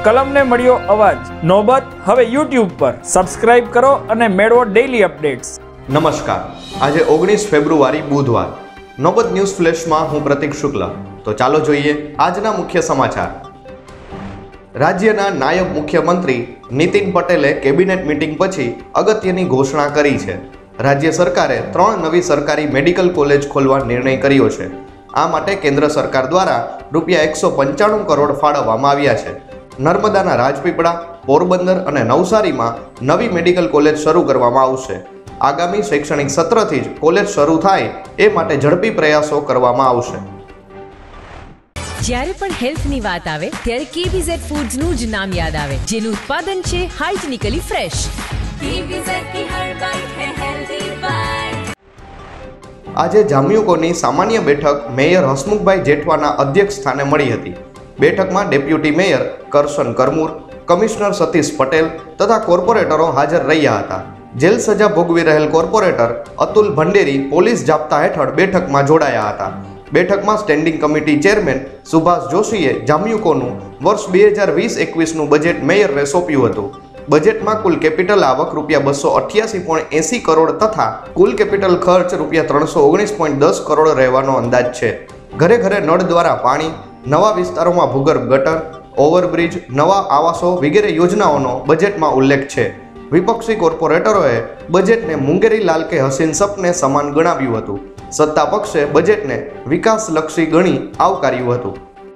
કલમને મળ્યો અવાજ. નોબત હવે YouTube પર. સબસ્ક્રાઇબ કરો અને મેળવો ડેઇલી અપડેટ્સ. નમસ્કાર. આજે 19 ફેબ્રુઆરી બુધવાર. નોબત ન્યૂઝ ફ્લેશમાં હું પ્રતીક શુક્લ. તો ચાલો જોઈએ આજના મુખ્ય સમાચાર. રાજ્યના નાયબ મુખ્યમંત્રી નીતિન પટેલે કેબિનેટ મીટિંગ પછી અગત્યની ઘોષણા કરી છે. રાજ્ય સરકારે 3 નવી સરકારી મેડિકલ કોલેજ ખોલવા નિર્ણય કર્યો છે. આ માટે કેન્દ્ર સરકાર દ્વારા રૂપિયા 195 કરોડ ફાળવવામાં આવ્યા છે. નર્મદાના રાજપીપળા, પોરબંદર અને નવસારીમાં નવી મેડિકલ કોલેજ શરૂ કરવામાં આવશે. આગામી શૈક્ષણિક સત્રથી જ કોલેજ શરૂ થાય એ માટે ઝડપી પ્રયાસો કરવામાં આવશે. જ્યારે પણ હેલ્થની વાત આવે ત્યારે KBZ ફૂડ્સનું જ નામ યાદ આવે, જેનું ઉત્પાદન છે હાઇજેનિકલી ફ્રેશ. KBZ की हर बाइट है हेल्दी बाइट. આજે જામ્યુકોની સામાન્ય બેઠક મેયર હસમુખભાઈ જેઠવાના અધ્યક્ષ સ્થાને મળી હતી. બેઠકમાં deputy mayor Karshan Karmur, commissioner Satish Patel તથા કોર્પોરેટરો હાજર રહ્યા હતા. જેલ સજા ભોગવી રહેલ કોર્પોરેટર અતુલ ભંડેરી પોલીસ જાપ્તા હેઠળ બેઠકમાં જોડાયા હતા. બેઠકમાં સ્ટેન્ડિંગ કમિટી ચેરમેન સુભાષ જોશીએ જામ્યુકોનું વર્ષ 2020-21નું બજેટ મેયરને સોંપ્યું હતું. બજેટમાં કુલ કેપિટલ આવક રૂપિયા 288.80 કરોડ તથા કુલ કેપિટલ ખર્ચ રૂપિયા 319.10 કરોડ રહેવાનો અંદાજ છે. ઘરે ઘરે નળ દ્વારા પાણી, નવા વિસ્તારોમાં ભૂગર્ભ ગટર, ઓવરબ્રિજ, નવા આવાસો વગેરે યોજનાઓનો બજેટમાં ઉલ્લેખ છે. વિપક્ષી કોર્પોરેટરોએ બજેટને મુંગેરી લાલ કે હસીન સપને સમાન ગણાવ્યું હતું. સત્તા પક્ષે બજેટને વિકાસલક્ષી ગણી આવકાર્યું હતું.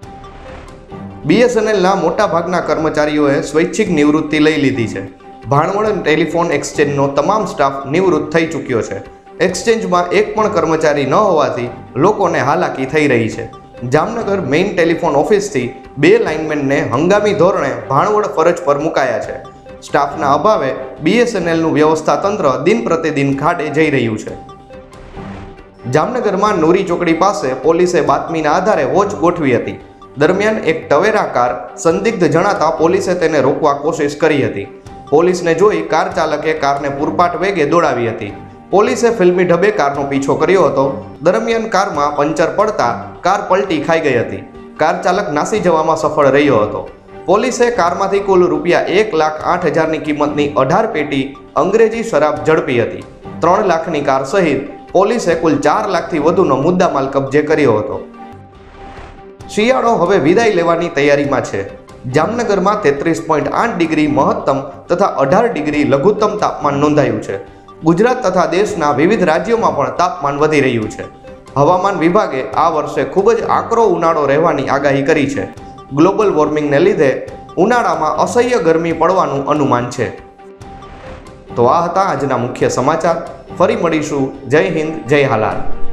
BSNLના મોટાભાગના કર્મચારીઓએ સ્વૈચ્છિક નિવૃત્તિ લઈ લીધી છે. ભાણવડ ટેલિફોન એક્સચેન્જનો તમામ સ્ટાફ નિવૃત્ત થઈ ચૂક્યો છે. એક્સચેન્જમાં એક પણ કર્મચારી ન હોવાથી લોકોને હાલાકી થઈ રહી છે. જામનગર મેઇન ટેલિફોન ઓફિસથી 2 લાઇનમેનને હંગામી ધોરણે ભાણવડ ફરજ પર મુકાયા છે. સ્ટાફના અભાવે BSNLનું વ્યવસ્થા તંત્ર દિન પ્રતિદિન ખાડે જઈ રહ્યું છે. જામનગરમાં નોરી ચોકડી પાસે પોલીસે બાતમીના આધારે વોચ ગોઠવી હતી. દરમિયાન એક ટવેરા કાર સંદિગ્ધ જણાતા પોલીસે તેને રોકવા કોશિશ કરી હતી. પોલીસને જોઈ કાર ચાલકે કારને પૂરપાટ વેગે દોડાવી હતી. પોલીસે ફિલ્મી ઢબે કારનો પીછો કર્યો હતો. દરમિયાન કારમાં પંચર પડતા કાર પલટી ખાઈ ગઈ હતી. કાર ચાલક નાસી જવામાં સફળ રહ્યો હતો. પોલીસે કારમાંથી કુલ રૂપિયા 1,08,000ની કિંમતની 18 પેટી અંગ્રેજી શરાબ ઝડપી હતી. 3 લાખની કાર સહિત પોલીસે કુલ 4 લાખથી વધુનો મુદ્દામાલ કબજે કર્યો હતો. શિયાળો હવે વિદાય લેવાની તૈયારીમાં છે. જામનગરમાં 33.8 ડિગ્રી મહત્તમ તથા 18 ડિગ્રી લઘુત્તમ તાપમાન નોંધાયું છે. ગુજરાત તથા દેશના વિવિધ રાજ્યોમાં પણ તાપમાન વધી રહ્યું છે. હવામાન વિભાગે આ વર્ષે ખૂબ જ આકરો ઉનાળો રહેવાની આગાહી કરી છે. ગ્લોબલ વોર્મિંગને લીધે ઉનાળામાં અસહ્ય ગરમી પડવાનું અનુમાન છે. તો આ હતા આજના મુખ્ય સમાચાર. ફરી મળીશું. જય હિન્દ, જય હાલાલ.